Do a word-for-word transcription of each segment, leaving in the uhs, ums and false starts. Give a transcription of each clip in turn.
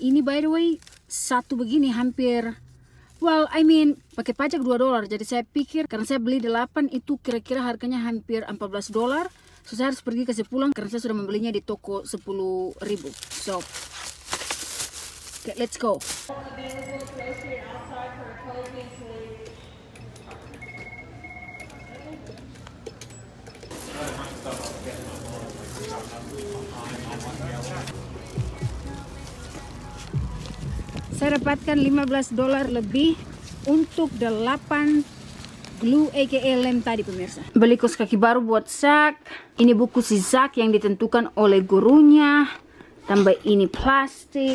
ini by the way satu begini hampir, well I mean pakai pajak dua dolar. Jadi saya pikir karena saya beli delapan itu kira-kira harganya hampir empat belas dolar. So saya harus pergi kasih pulang karena saya sudah membelinya di toko sepuluh ribu. So okay, let's go. Saya dapatkan lima belas dolar lebih untuk delapan glue aka lem tadi pemirsa. Beli kaos kaki baru buat Zak. Ini buku si Zak yang ditentukan oleh gurunya. Tambah ini plastik.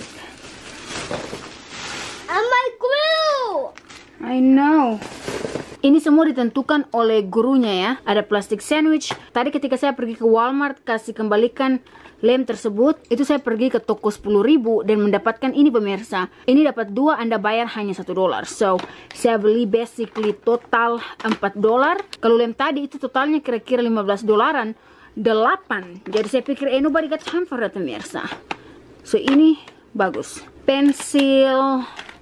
And my glue! I know. Ini semua ditentukan oleh gurunya ya. Ada plastik sandwich. Tadi ketika saya pergi ke Walmart kasih kembalikan lem tersebut, itu saya pergi ke toko sepuluh ribu dan mendapatkan ini pemirsa. Ini dapat dua, Anda bayar hanya satu dolar. So, saya beli basically total empat dolar. Kalau lem tadi itu totalnya kira-kira lima belas dolaran, delapan. Jadi saya pikir eh nobody got time for that pemirsa. So, ini bagus. Pensil,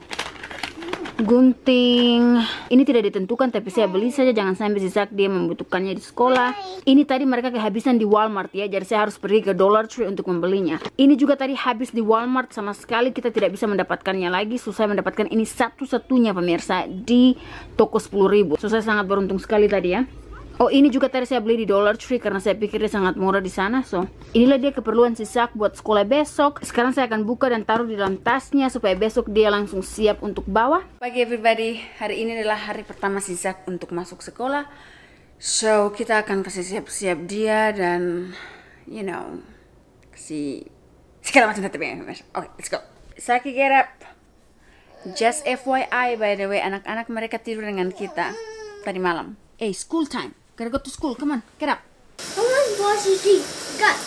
gunting, ini tidak ditentukan tapi saya beli saja, jangan sampai si Zak dia membutuhkannya di sekolah. Ini tadi mereka kehabisan di Walmart ya, jadi saya harus pergi ke Dollar Tree untuk membelinya. Ini juga tadi habis di Walmart, sama sekali kita tidak bisa mendapatkannya lagi. So saya mendapatkan ini satu-satunya pemirsa di toko sepuluh ribu. So saya sangat beruntung sekali tadi ya. Oh ini juga tadi saya beli di Dollar Tree karena saya pikir dia sangat murah di sana. So inilah dia keperluan si Zak buat sekolah besok. Sekarang saya akan buka dan taruh di dalam tasnya supaya besok dia langsung siap untuk bawa. Pagi everybody, hari ini adalah hari pertama si Zak untuk masuk sekolah. So kita akan kasih siap-siap dia dan you know kasih segala macam tadi. Oke, okay, let's go. Saki get up. Just F Y I by the way, anak-anak mereka tidur dengan kita tadi malam. Hey, school time. Gotta go to school. Come on, get up. Come on, brush your teeth. Go.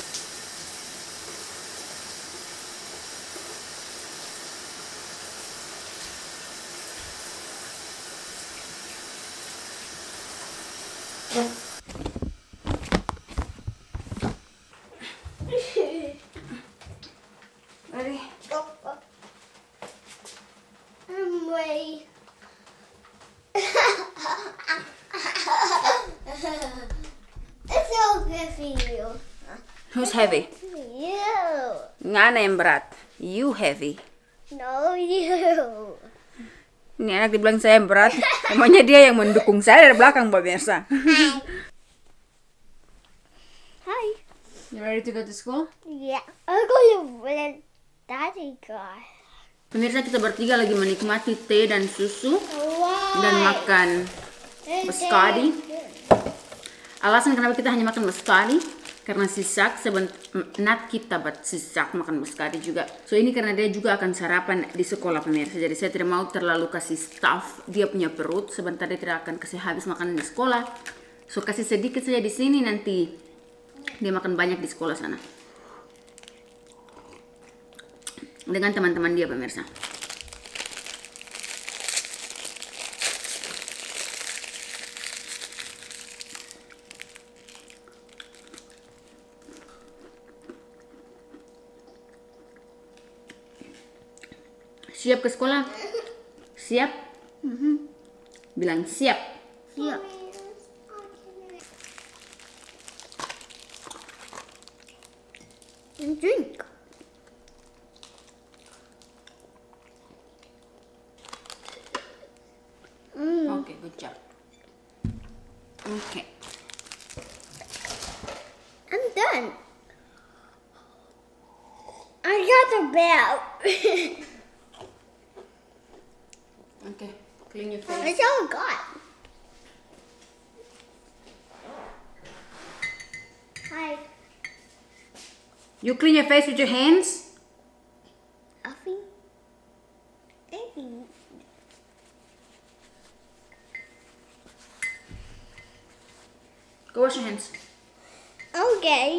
Ready? I'm ready. It's so good for you. Who's heavy? You. Ngana yang berat? You heavy. No, you. Ini anak dibilang saya yang berat. Emangnya dia yang mendukung saya dari belakang pemirsa. Hi. You ready to go to school? Yeah. I'm going to let Daddy go. Pemirsa, kita bertiga lagi menikmati teh dan susu Wow. dan makan biscotti. Alasan kenapa kita hanya makan biscotti karena si Zak sebentar, not kita, but si Zak makan biscotti juga. So ini karena dia juga akan sarapan di sekolah pemirsa. Jadi saya tidak mau terlalu kasih stuff dia punya perut. Sebentar dia tidak akan kasih habis makanan di sekolah. So kasih sedikit saja di sini, nanti dia makan banyak di sekolah sana. Dengan teman-teman dia pemirsa. Siap ke sekolah? Siap? Mm-hmm. Bilang siap. Siap. And drink. Mm. Okay, good job. Okay. I'm done. I got the bell. Okay, clean your face. That's all I got. Hi. You clean your face with your hands? Effie. Effie. Go wash your hands. Okay.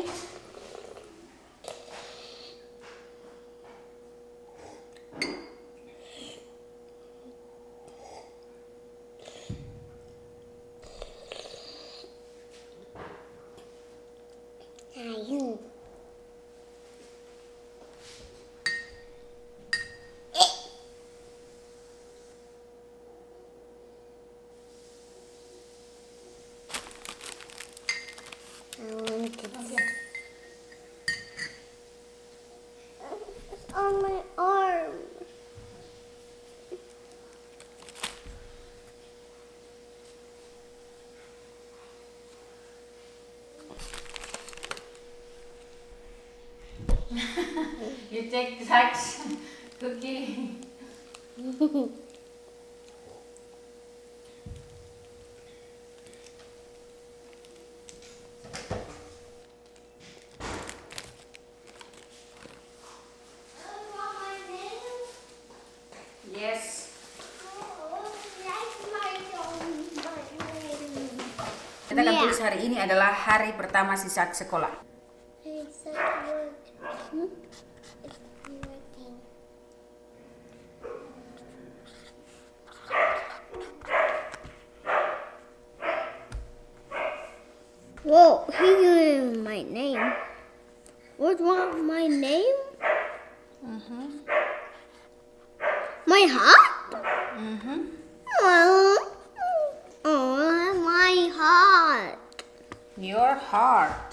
you take Zach's cookie? Yes. Kita akan tulis hari ini adalah hari pertama si Zach sekolah. Whoa, he gave my name. What's wrong with my name? Mm-hmm. My heart? Mm-hmm. Oh, oh, my heart. Your heart.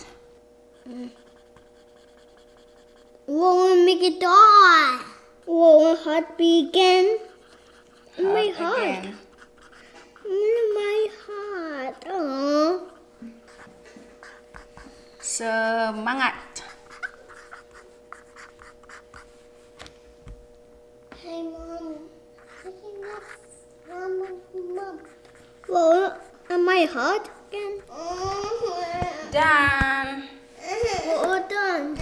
Whoa, make it die. Whoa, heart begin. My Heart heart. again. My heart. Oh. Semangat. Hey, Mom. Mom, Mom. Whoa, and my heart again. Dan Whoa, done.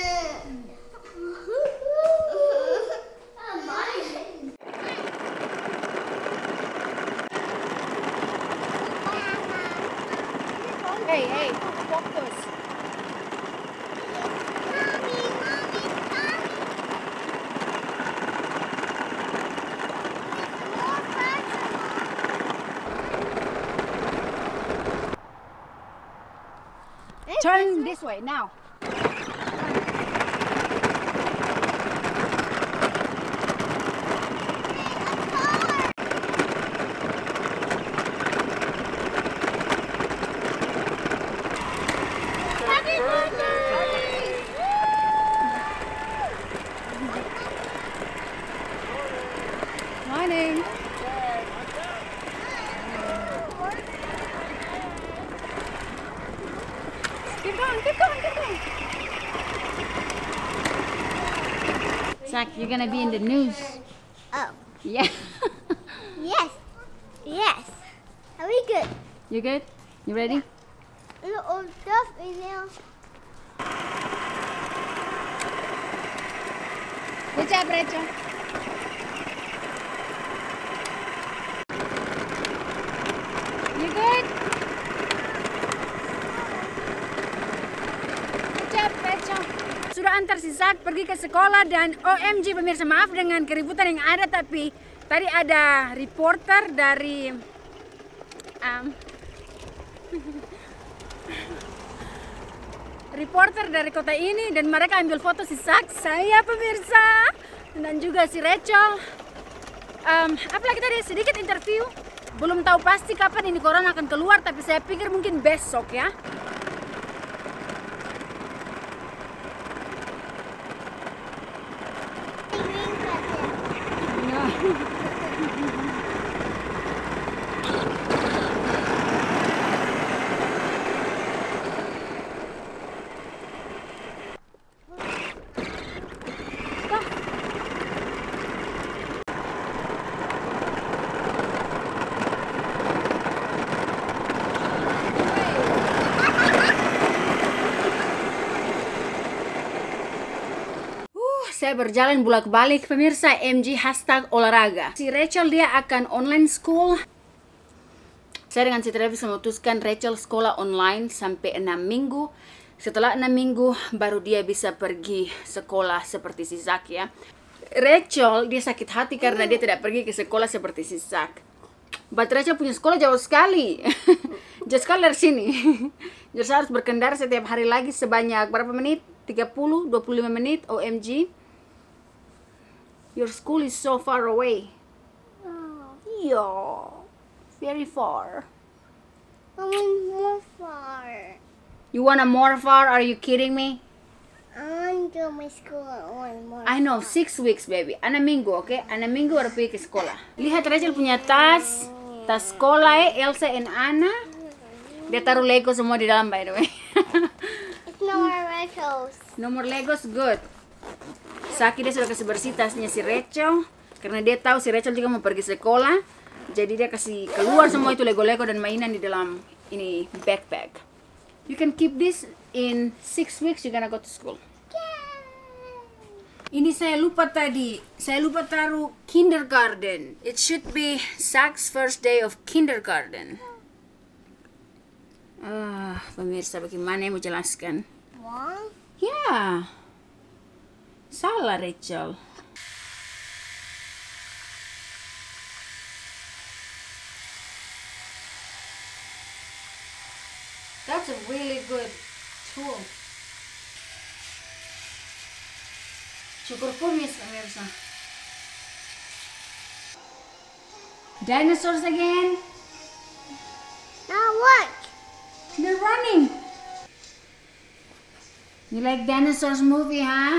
hey, hey, fokus. Turn this way now. Happy birthday! Morning. Keep going, keep going, keep going. Zach, you're gonna be in the news. Oh, Yeah. yes. Yes. Are we good? You good? You ready? Little stuff in there. Good job, Rachel. You good? Good job, Rachel. Sudah antar si Zach pergi ke sekolah dan O M G pemirsa, maaf dengan keributan yang ada, tapi tadi ada reporter dari um, reporter dari kota ini dan mereka ambil foto si Zach, saya pemirsa, dan juga si Rachel. Um, apalagi tadi sedikit interview, belum tahu pasti kapan ini corona akan keluar, tapi saya pikir mungkin besok ya. Saya berjalan bolak-balik pemirsa, M G hashtag olahraga. Si Rachel dia akan online school. Saya dengan si Travis memutuskan Rachel sekolah online sampai enam minggu. Setelah enam minggu baru dia bisa pergi sekolah seperti si Zach ya. Rachel dia sakit hati karena dia tidak pergi ke sekolah seperti si Zach. But Rachel punya sekolah jauh sekali. Jauh sekali dari sini. Jadi saya harus berkendara setiap hari lagi sebanyak berapa menit? tiga puluh, dua puluh lima menit. O M G. Your school is so far away. Oh, Yeah, very far. I want more far. You wanna more far? Are you kidding me? I want to go to my school one more. I know, six weeks baby. Enam minggu, oke? Okay? Enam minggu baru pergi ke sekolah. Lihat Rachel punya tas, tas sekolah ya, Elsa and Anna. Dia taruh Lego semua di dalam, by the way. It's no more Legos. No more Legos, good. Saki dia sudah kasih bersih tasnya si Rachel, karena dia tahu si Rachel juga mau pergi sekolah. Jadi dia kasih keluar semua itu lego-lego dan mainan di dalam ini backpack. You can keep this in six weeks. You're gonna go to school. Ini saya lupa tadi. Saya lupa taruh kindergarten. It should be Zach's first day of kindergarten. Ah, pemirsa, bagaimana yang mau jelaskan? Wrong? Ya, salah Rachel. That's a really good tool. Syukur kumis pemirsa. Dinosaurs again. Now what? They're running. You like dinosaurs movie, huh?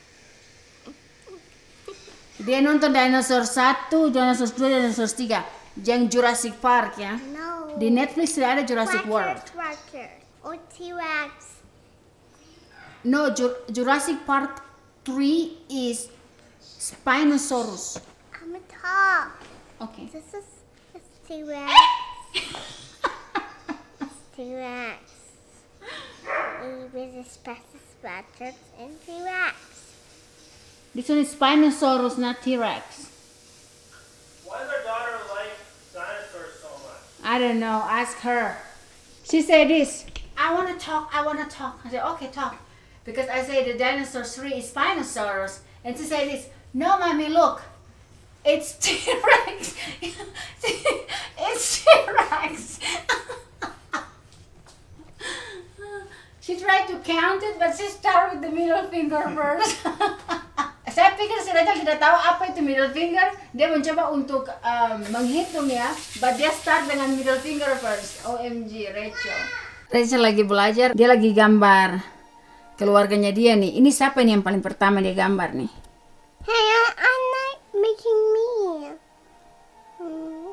Dia nonton dinosaur satu, dinosaur dua, dinosaur tiga. Yang Jurassic Park ya. No. Di Netflix sudah ada Jurassic World. Raptor. Or T-Rex. No, Ju- Jurassic Park three is Spinosaurus. I'm a top. Okay. This is this T-Rex. T-Rex. It was a Spinosaurus and T-Rex. This one is Spinosaurus, not T-Rex. Why does our daughter like dinosaurs so much? I don't know. Ask her. She said this. I want to talk. I want to talk. I said, okay, talk. Because I say the dinosaur three is Spinosaurus. And she said this. No, mommy, look. It's T-Rex. It's T-Rex. She tried to count it, but she started with the middle finger first. Saya pikir si Rachel tidak tahu apa itu middle finger. Dia mencoba untuk um, menghitung ya, but dia start dengan middle finger first. O M G, Rachel. Rachel lagi belajar, dia lagi gambar keluarganya dia nih. Ini siapa nih yang paling pertama dia gambar nih? Hey, I, I'm not making me. Hmm.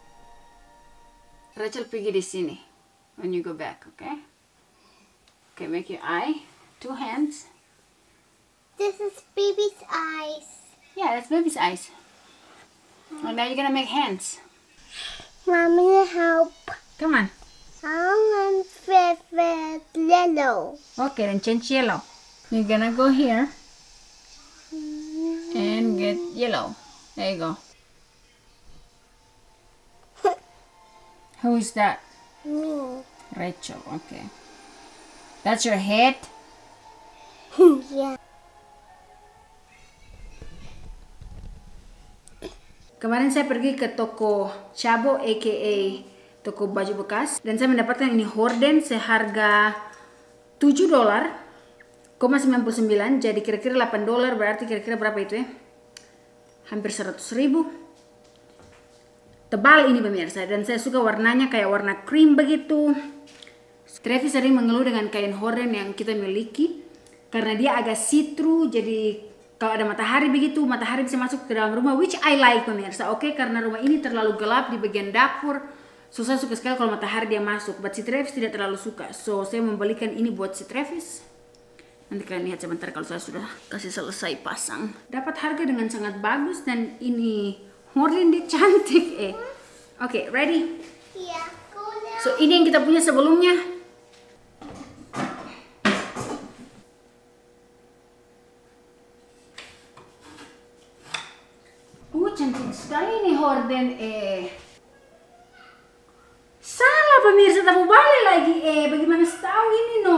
Rachel pergi di sini. When you go back, okay? Okay, make your eye. Two hands. This is baby's eyes. Yeah, that's baby's eyes. And now you're gonna make hands. Mom, I'm gonna help. Come on. I'm with yellow. Okay, then change yellow. You're gonna go here and get yellow. There you go. Who is that? Me. Rachel, okay. That's your head? Yeah. Kemarin saya pergi ke toko Chabo aka toko baju bekas dan saya mendapatkan ini horden seharga tujuh dolar sembilan puluh sembilan, jadi kira-kira delapan dolar, berarti kira-kira berapa itu ya? Hampir seratus ribu. Tebal ini pemirsa, dan saya suka warnanya kayak warna cream begitu. Travis sering mengeluh dengan kain horden yang kita miliki karena dia agak see-through, jadi kalau ada matahari begitu, matahari bisa masuk ke dalam rumah, which I like pemirsa, oke? Okay? Karena rumah ini terlalu gelap di bagian dapur, so saya suka sekali kalau matahari dia masuk, but si Travis tidak terlalu suka, so saya membelikan ini buat si Travis. Nanti kalian lihat sebentar kalau saya sudah kasih selesai pasang. Dapat harga dengan sangat bagus dan ini horden dia cantik eh. Oke, okay, ready? Yeah, go now. So ini yang kita punya sebelumnya. Uh, cantik sekali nih horden eh. Salah pemirsa, tamu balik lagi eh. Bagaimana setahu ini no?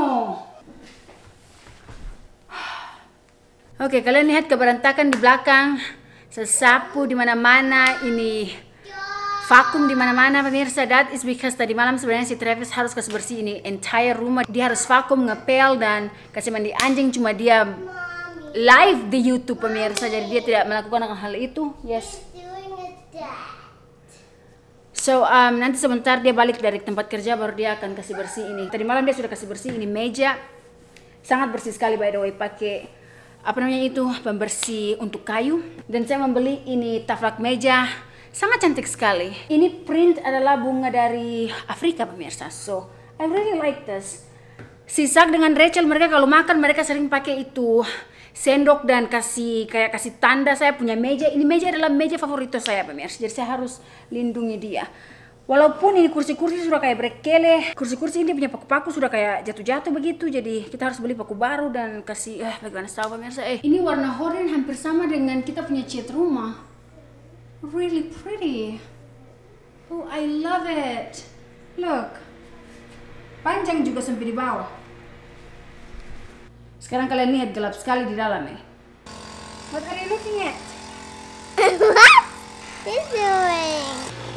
Oke, kalian lihat keberantakan di belakang. Sesapu di mana-mana, ini vakum di mana-mana pemirsa. That is because tadi malam sebenarnya si Travis harus kasih bersih ini entire rumah. Dia harus vakum, ngepel dan kasih mandi anjing, cuma dia live di YouTube pemirsa. Jadi dia tidak melakukan hal itu. Yes. Doing a dad. So um, nanti sebentar dia balik dari tempat kerja baru dia akan kasih bersih ini. Tadi malam dia sudah kasih bersih ini meja. Sangat bersih sekali by the way, pakai apa namanya itu pembersih untuk kayu. Dan saya membeli ini taplak meja, sangat cantik sekali. Ini print adalah bunga dari Afrika pemirsa, so I really like this. Si Zach dengan Rachel, mereka kalau makan mereka sering pakai itu sendok dan kasih kayak kasih tanda saya punya meja. Ini meja adalah meja favorito saya pemirsa, jadi saya harus lindungi dia. Walaupun ini kursi-kursi sudah kayak berkele, kursi-kursi ini punya paku-paku sudah kayak jatuh-jatuh begitu, jadi kita harus beli paku baru dan kasih, eh bagaimana tahu pemirsa, eh ini warna horden hampir sama dengan kita punya cat rumah. Really pretty. Oh, I love it. Look. Panjang juga sampai di bawah. Sekarang kalian lihat gelap sekali di dalam eh. What are you looking at? What is doing?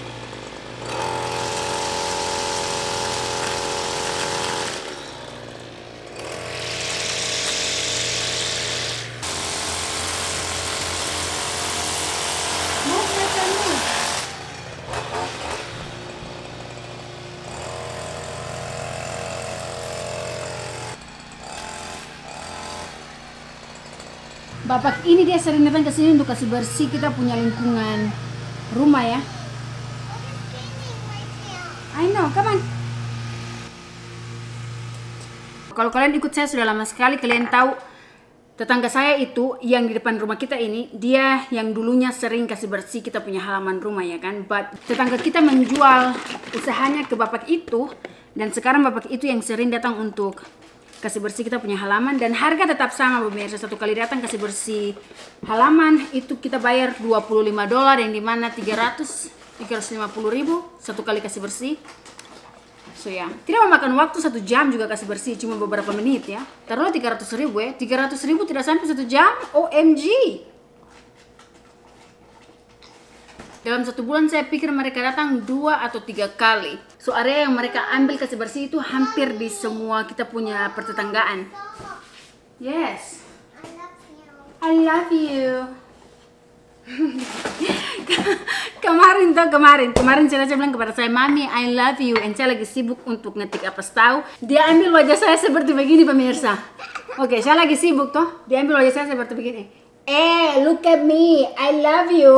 Bapak ini dia sering datang ke sini untuk kasih bersih kita punya lingkungan rumah ya. I know, come on. Kalau kalian ikut saya sudah lama sekali, kalian tahu tetangga saya itu yang di depan rumah kita ini, dia yang dulunya sering kasih bersih kita punya halaman rumah ya kan. But tetangga kita menjual usahanya ke bapak itu, dan sekarang bapak itu yang sering datang untuk kasih bersih kita punya halaman, dan harga tetap sama pemirsa. Satu kali datang kasih bersih halaman itu kita bayar dua puluh lima dolar, yang dimana tiga ratus lima puluh ribu satu kali kasih bersih. So ya, tidak memakan waktu satu jam juga kasih bersih, cuma beberapa menit ya. Taruhlah tiga ratus ribu ya, tiga ratus ribu tidak sampai satu jam. O M G. Dalam satu bulan saya pikir mereka datang dua atau tiga kali. So area yang mereka ambil kasih bersih itu hampir di semua kita punya pertetanggaan. Yes. I love you. kemarin tuh kemarin kemarin saya bilang kepada saya, Mami I love you, and saya lagi sibuk untuk ngetik apa tahu. Dia ambil wajah saya seperti begini pemirsa. Oke, saya lagi sibuk toh, dia ambil wajah saya seperti begini. Eh, look at me, I love you.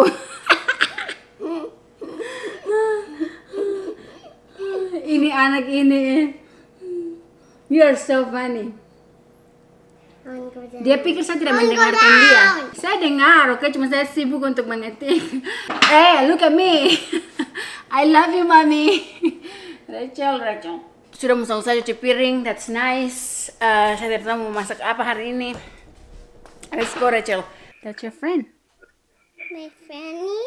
Ini anak ini, you are so funny. Dia pikir saya tidak mendengarkan dia. Saya dengar, oke, okay? Cuma saya sibuk untuk mengetik. Eh, look at me. I love you, Mami. Rachel, Rachel. Sudah mau selesai cuci piring, that's nice. Uh, saya tidak tahu mau masak apa hari ini. Let's go, Rachel. That's your friend. My Fanny.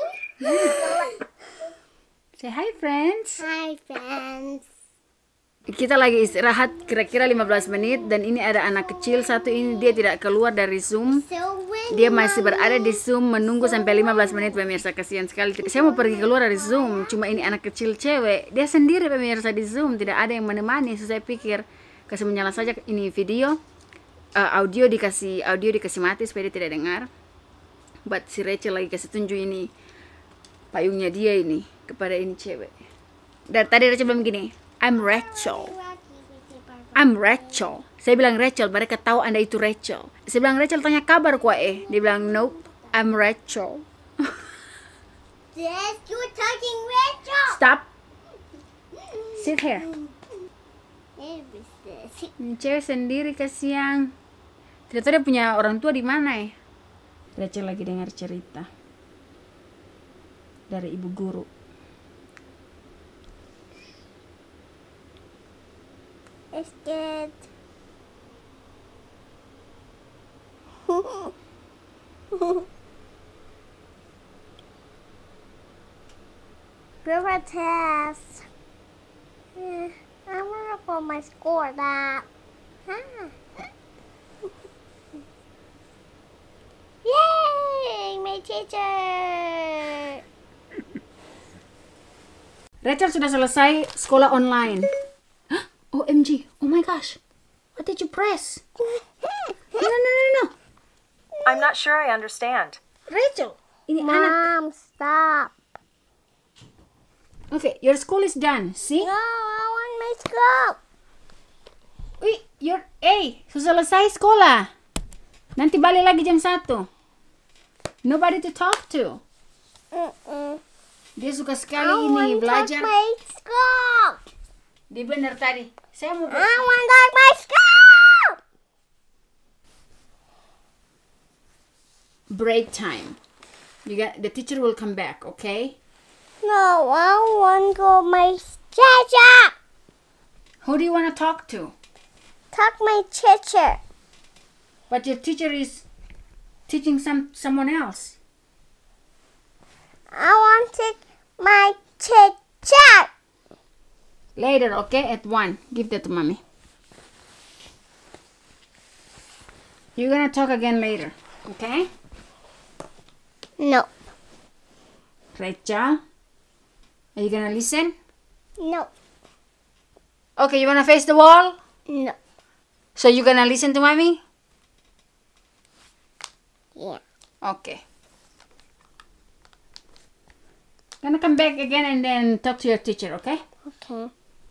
Say hi, friends. Hi, friends. Kita lagi istirahat kira-kira lima belas menit, dan ini ada anak kecil satu ini, dia tidak keluar dari Zoom. Dia masih berada di Zoom menunggu sampai lima belas menit pemirsa, kasihan sekali. Saya mau pergi keluar dari Zoom, cuma ini anak kecil cewek, dia sendiri pemirsa di Zoom, tidak ada yang menemani. So, saya pikir kasih menyala saja ini video, uh, audio dikasih audio dikasih mati supaya dia tidak dengar. But si Rachel lagi kasih tunjuk ini payungnya dia ini kepada ini cewek. Dan tadi Rachel bilang gini, I'm Rachel. I'm Rachel. Saya bilang Rachel, mereka tahu Anda itu Rachel. Saya bilang Rachel, tanya kabar kok eh. Dia bilang nope, I'm Rachel. Yes, you're talking Rachel. Stop. Sit here. This. Ini cewek sendiri kasihan. Tidak tahu dia punya orang tua di mana eh. Rachel lagi dengar cerita dari ibu guru. It's good. River test. Yeah, I wonder for my score that. Ah. Yay, my teacher. Rachel sudah selesai sekolah online. O M G, oh my gosh, what did you press? No, no, no, no, no. I'm not sure I understand. Rachel, ini anak. Mom, stop. Okay, your school is done, see? No, I want my scope. Wih, your A, sudah selesai sekolah. Nanti balik lagi jam satu. Nobody to talk to. Mm-mm. Dia suka sekali I ini want belajar. my scope. Dia benar tadi. Saya mau I want my scope. break time. You got the teacher will come back, okay? No, I want to go my teacher. Who do you want to talk to? Talk my teacher. But your teacher is teaching some someone else. I want to my teacher. Later, okay? At one. Give that to mommy. You're gonna talk again later, okay? No, Rachel, are you gonna listen? no, Okay, you wanna face the wall? no. So you gonna listen to mommy? Yeah. Okay. Gonna come back again and then talk to your teacher, okay? Okay.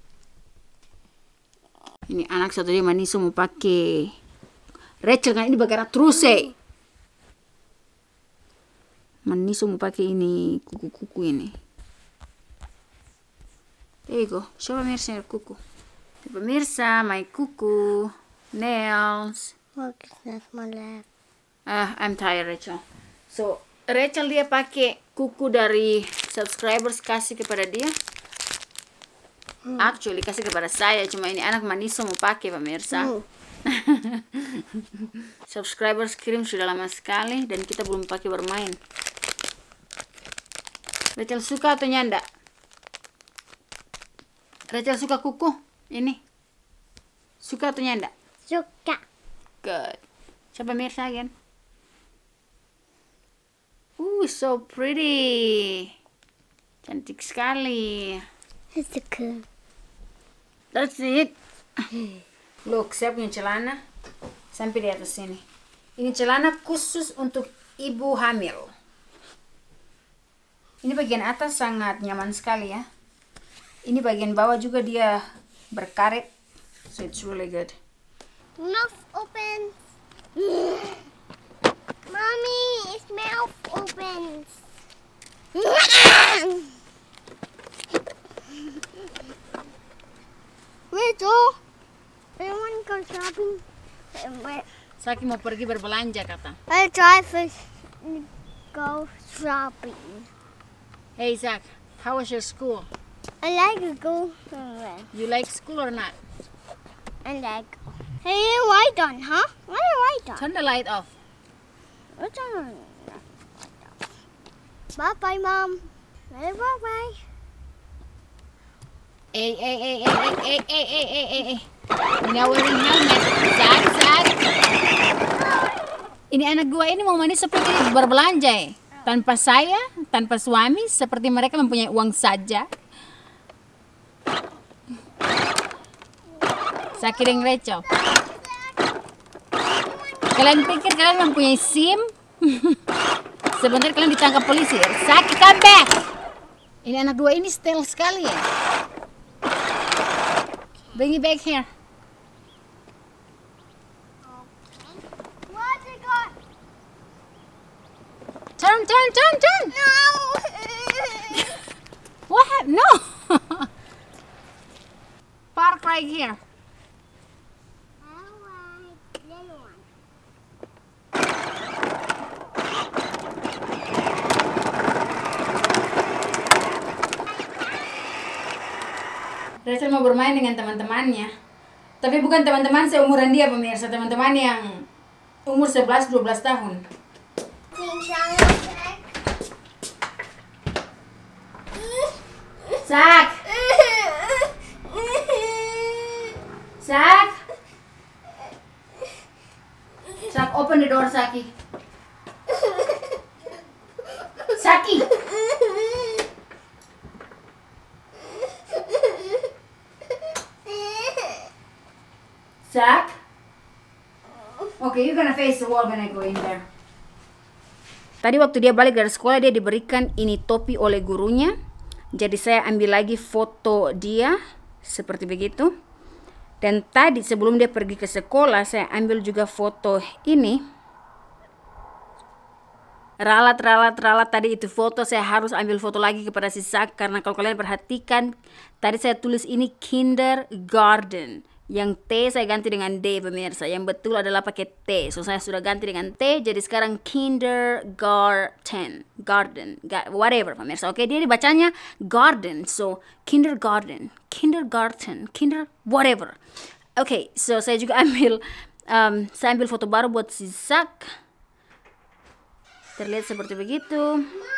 Ini anak satu dia manisu mau pakai Rachel kan ini bagara terus eh. Manisu mau pakai ini kuku-kuku ini. There you go. Show pemirsa kuku. Pemirsa, my kuku nails. Look, that's my leg. Ah, I'm tired, Rachel. So, Rachel dia pakai kuku dari subscribers kasih kepada dia. Hmm. Actually, kasih kepada saya. Cuma ini anak Maniso mau pakai, pemirsa. Hmm. Subscribers kirim sudah lama sekali dan kita belum pakai bermain. Rachel suka atau nyanda? Rachel suka kuku? Ini? Suka atau nyanda? Suka. Good. Coba pemirsa again. Ooh, so pretty. Cantik sekali. It's a good. That's it. Look, saya punya celana sampai di atas sini. Ini celana khusus untuk ibu hamil. Ini bagian atas sangat nyaman sekali ya. Ini bagian bawah juga dia berkaret. So it's really good. Mouth open. Mommy, its mouth opens. Rachel, I want to go shopping. Saki mau pergi berbelanja kata. I drive to go shopping. Hey Zach, how was your school? I like to go somewhere. You like school or not? I like. Hey, your light on, huh? Why your light on? Turn the light off. What's on? Bye bye, Mom. Bye bye bye. Eh, eh, eh, eh, eh, eh, eh, eh, eh, eh, eh. Now wearing helmet. Zach, Zach. Ini anak gua ini mau manis seperti berbelanja eh. Tanpa saya, tanpa suami, seperti mereka mempunyai uang saja. Sakiring Rachel. Kalian pikir kalian mempunyai SIM? Sebentar kalian ditangkap polisi. Saki, come back. Ini anak dua ini style sekali ya. Bring it back here. What's it got? Turn, turn, turn, turn. No. What happened? No. Park right here. Rachel mau bermain dengan teman-temannya. Tapi bukan teman-teman seumuran dia pemirsa, teman-teman yang umur sebelas dua belas tahun. Zach! Zach! Zach, open the door, Saki. Saki! Zach? Okay, you're gonna face the wall when I go in there. Tadi waktu dia balik dari sekolah, dia diberikan ini topi oleh gurunya. Jadi saya ambil lagi foto dia, seperti begitu. Dan tadi sebelum dia pergi ke sekolah, saya ambil juga foto ini. Ralat-ralat-ralat tadi itu foto, saya harus ambil foto lagi kepada si Zach. Karena kalau kalian perhatikan, tadi saya tulis ini kindergarten. Yang T saya ganti dengan D pemirsa. Yang betul adalah pakai T. So saya sudah ganti dengan T. Jadi sekarang kindergarten, garden, ga whatever pemirsa. Oke, dia dibacanya garden. So kindergarten, kindergarten, kinder whatever. Oke, so saya juga ambil um, saya ambil foto baru buat si Zak. Terlihat seperti begitu.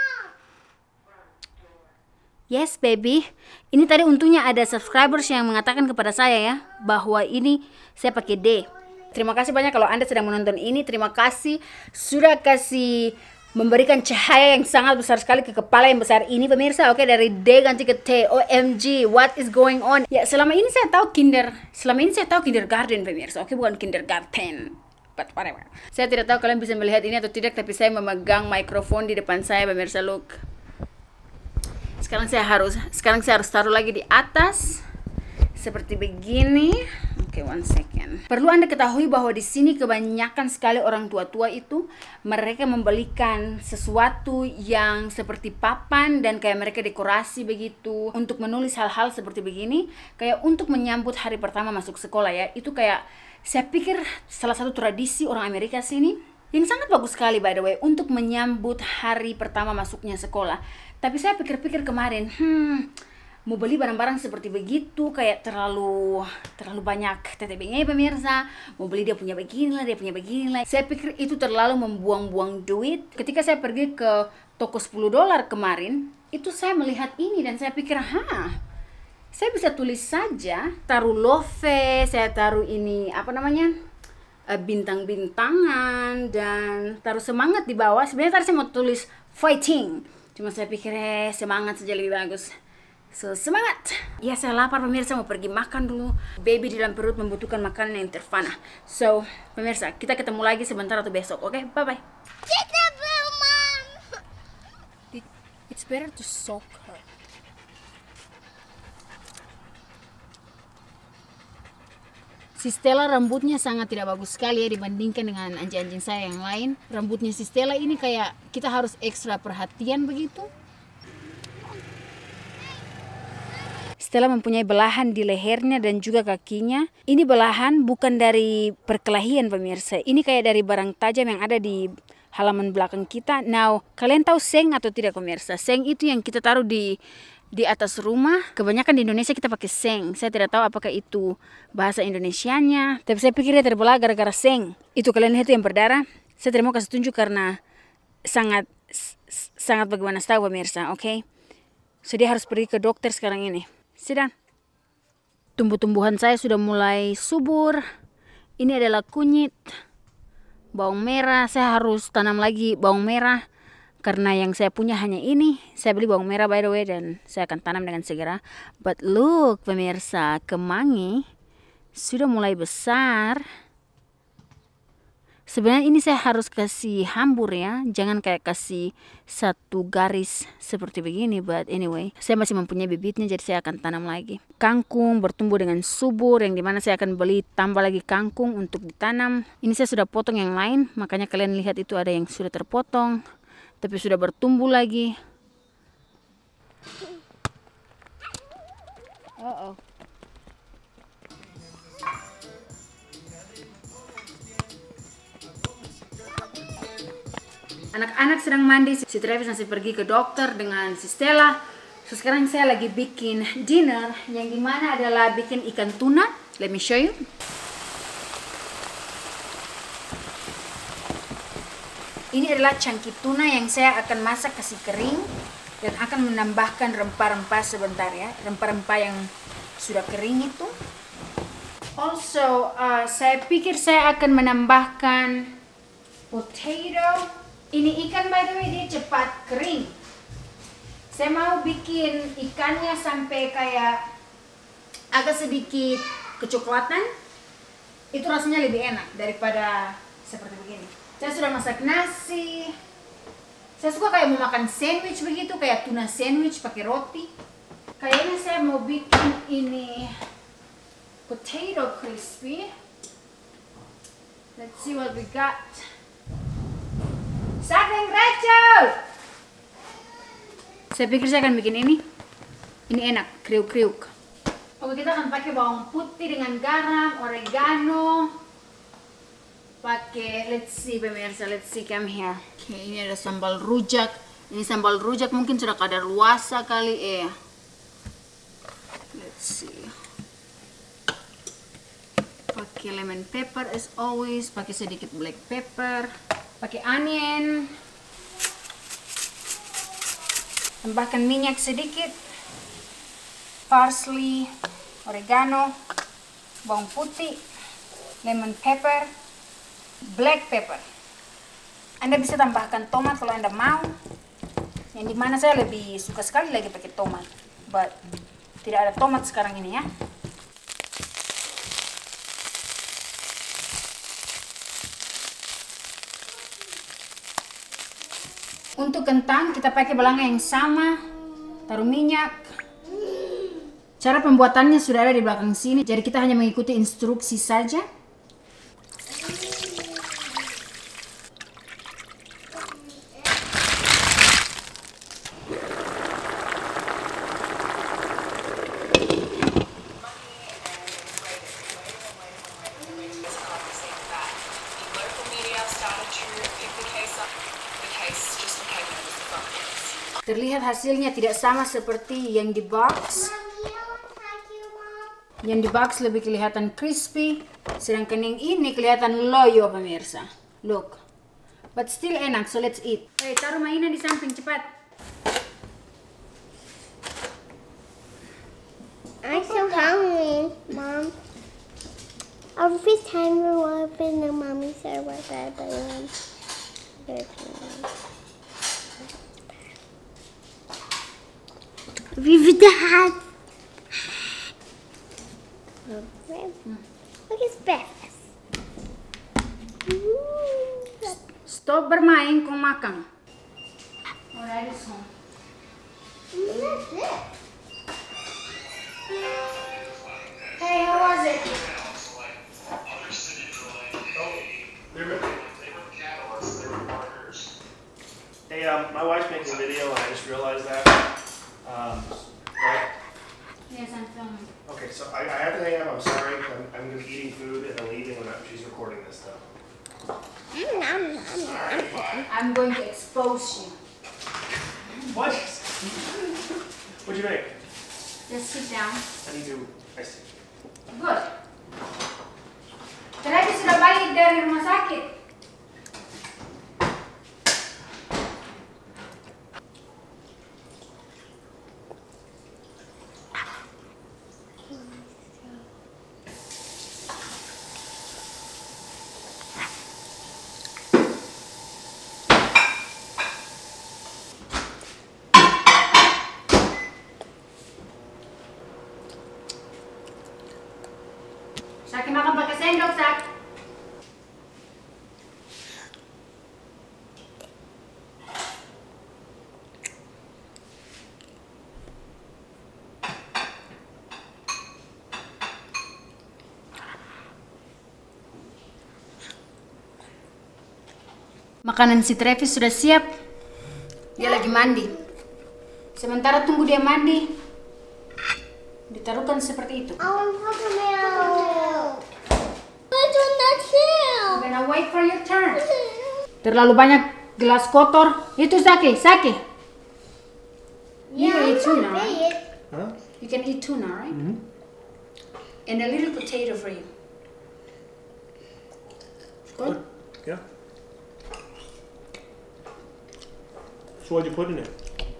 Yes baby, ini tadi untungnya ada subscribers yang mengatakan kepada saya ya bahwa ini saya pakai D. Terima kasih banyak kalau Anda sedang menonton ini. Terima kasih sudah kasih memberikan cahaya yang sangat besar sekali ke kepala yang besar ini pemirsa. Oke, dari D ganti ke T. O M G, what is going on? Ya, selama ini saya tahu kinder, selama ini saya tahu kindergarten pemirsa. Oke, bukan kindergarten. But whatever. Saya tidak tahu kalian bisa melihat ini atau tidak, tapi saya memegang mikrofon di depan saya pemirsa. Look. Sekarang saya harus sekarang saya harus taruh lagi di atas seperti begini. Oke, okay, one second. Perlu Anda ketahui bahwa di sini kebanyakan sekali orang tua-tua itu mereka membelikan sesuatu yang seperti papan dan kayak mereka dekorasi begitu untuk menulis hal-hal seperti begini, kayak untuk menyambut hari pertama masuk sekolah ya. Itu kayak saya pikir salah satu tradisi orang Amerika sini yang sangat bagus sekali by the way untuk menyambut hari pertama masuknya sekolah. Tapi saya pikir-pikir kemarin, hmm, mau beli barang-barang seperti begitu kayak terlalu terlalu banyak T T B-nya pemirsa. Mau beli dia punya beginilah, dia punya beginilah. Saya pikir itu terlalu membuang-buang duit. Ketika saya pergi ke toko sepuluh dolar kemarin, itu saya melihat ini dan saya pikir, hah, saya bisa tulis saja, taruh love, saya taruh ini apa namanya? bintang-bintangan dan taruh semangat di bawah. Sebenarnya tadi saya mau tulis fighting. Cuma saya pikir eh, semangat saja lebih bagus. So, semangat! Ya, saya lapar pemirsa, mau pergi makan dulu. Baby di dalam perut membutuhkan makanan yang terfana. So, pemirsa, kita ketemu lagi sebentar atau besok, oke? Okay? Bye-bye. Mom. It's better to soak her. Si Stella rambutnya sangat tidak bagus sekali ya dibandingkan dengan anjing-anjing saya yang lain. Rambutnya si Stella ini kayak kita harus ekstra perhatian begitu. Stella mempunyai belahan di lehernya dan juga kakinya. Ini belahan bukan dari perkelahian pemirsa. Ini kayak dari barang tajam yang ada di halaman belakang kita. Now, kalian tahu seng atau tidak pemirsa? Seng itu yang kita taruh di di atas rumah. Kebanyakan di Indonesia kita pakai seng. Saya tidak tahu apakah itu bahasa Indonesianya, tapi saya pikir dia terbelah gara-gara seng. Itu kalian lihat yang berdarah. Saya tidak mau kasih tunjuk karena sangat sangat bagaimana tahu pemirsa, oke? Okay? So dia harus pergi ke dokter sekarang ini. Sedang tumbuh-tumbuhan saya sudah mulai subur. Ini adalah kunyit, bawang merah. Saya harus tanam lagi bawang merah. Karena yang saya punya hanya ini. Saya beli bawang merah by the way dan saya akan tanam dengan segera. But look pemirsa, kemangi sudah mulai besar. Sebenarnya ini saya harus kasih hambur ya. Jangan kayak kasih satu garis seperti begini. But anyway, saya masih mempunyai bibitnya jadi saya akan tanam lagi. Kangkung bertumbuh dengan subur yang dimana saya akan beli tambah lagi kangkung untuk ditanam. Ini saya sudah potong yang lain. Makanya kalian lihat itu ada yang sudah terpotong. Tapi sudah bertumbuh lagi. Uh-oh. Anak-anak sedang mandi. Si Travis masih pergi ke dokter dengan si Stella. So sekarang saya lagi bikin dinner yang dimana adalah bikin ikan tuna. Let me show you. Ini adalah cangkih tuna yang saya akan masak kasih kering dan akan menambahkan rempah-rempah sebentar ya, rempah-rempah yang sudah kering itu. Also, uh, saya pikir saya akan menambahkan potato. Ini ikan by the way dia cepat kering. Saya mau bikin ikannya sampai kayak agak sedikit kecoklatan. Itu rasanya lebih enak daripada seperti begini. Saya sudah masak nasi. Saya suka kayak mau makan sandwich begitu, kayak tuna sandwich pakai roti. Kayaknya saya mau bikin ini potato crispy. Let's see what we got. Saking Rachel. Saya pikir saya akan bikin ini. Ini enak, kriuk-kriuk. Oke, kita akan pakai bawang putih dengan garam, oregano. Pakai, let's see pemirsa, let's see, come here. Oke, ini ada sambal rujak. Ini sambal rujak mungkin sudah kadaluarsa kali eh. Let's see. Pakai lemon pepper as always, pakai sedikit black pepper, pakai onion. Tambahkan minyak sedikit. Parsley, oregano, bawang putih, lemon pepper, black pepper. Anda bisa tambahkan tomat kalau Anda mau. Yang dimana saya lebih suka sekali lagi pakai tomat, but tidak ada tomat sekarang ini ya. Untuk kentang kita pakai belanga yang sama, taruh minyak. Cara pembuatannya sudah ada di belakang sini, jadi kita hanya mengikuti instruksi saja. Terlihat hasilnya tidak sama seperti yang di box. Yang di box lebih kelihatan crispy, sedangkan yang ini kelihatan loyo pemirsa. Look, but still enak, so let's eat. Hey, taruh mainan di samping cepat. I'm so hungry, Mom. Every time we open the mommy server, I balloon. We've had. Look at breakfast. Stop bermain, kau makan. Alright, it's home. That's it. Hey, how was it? Hey, um, my wife's making a video and I just realized that. Um, right? Yes, I'm filming. Okay, so I, I have to hang up. I'm sorry. I'm, I'm going to be eating food and I'm leaving when I, she's recording this stuff. Mm, nom, nom, nom. I'm going to expose you. What? What'd you make? Just sit down. I need to. I see. Good. Tadi sudah balik dari rumah sakit. Saki makan pakai sendok, Sak. Makanan si Travis sudah siap. Dia lagi mandi. Sementara tunggu dia mandi, ditaruhkan seperti itu. I want to milk. I do not feel. I'm gonna wait for your turn. Terlalu banyak gelas kotor. Itu Saki, Saki. You Yeah, eat I'm tuna, not right? big. Huh? You can eat tuna, right? Mm-hmm. And a little potato for you. Good. Yeah. So what'd you put in it?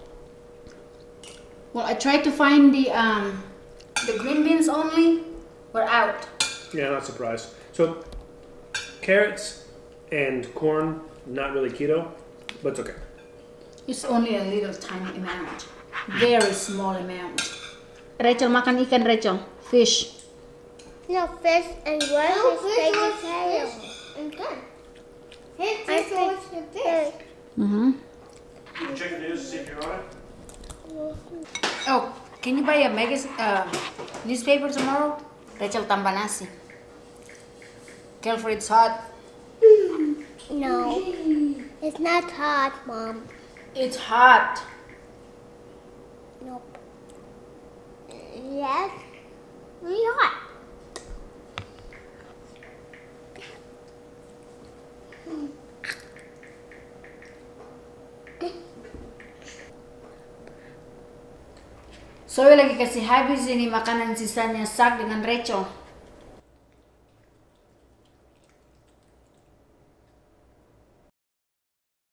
Well, I tried to find the um the green beans only. We're out. Yeah, not surprised. So carrots and corn, not really keto, but it's okay. It's only a little tiny amount. Very small amount. Rachel makan ikan, Rachel. Fish. No fish and what is vegetarian? And good. I think fish. Mm-hmm. You check the news to see if you're on it? Oh, can you buy a mega uh, newspaper tomorrow? Rachel tambah nasi. Careful, it's hot. No, it's not hot, Mom. It's hot. Nope. Yes. Really hot. Zoe lagi kasih habis ini makanan sisanya Sak dengan Rachel.